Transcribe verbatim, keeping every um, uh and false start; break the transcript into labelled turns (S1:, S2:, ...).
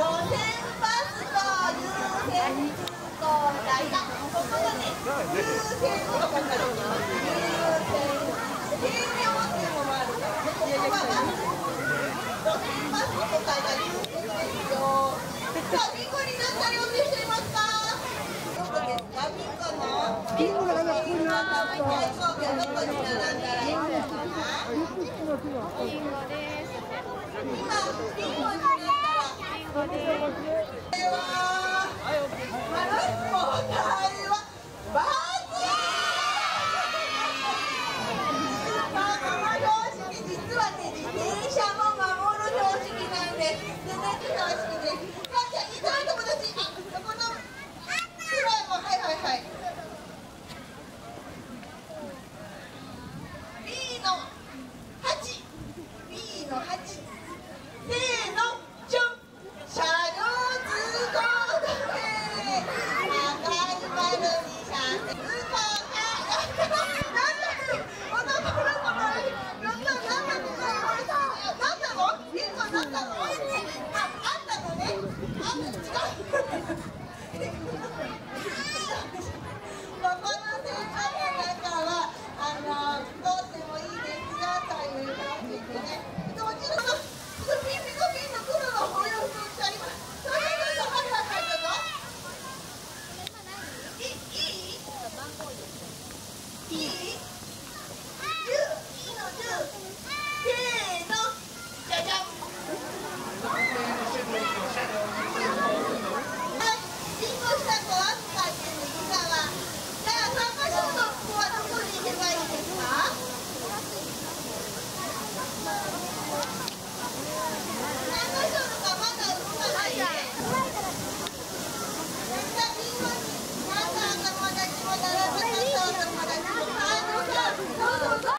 S1: パスと優先通行台がここがね、優先とかかるの。優先軽妙っていうのもあるからね。ここはバス路線バスの答えが優先ですよ。さあ、ビンゴになったら予定していますか？どこですか？ビンゴのビンゴがなビンゴの飛行機はどこに並んだらいいですか？ビンゴです。今、ビンゴになったらビンゴです。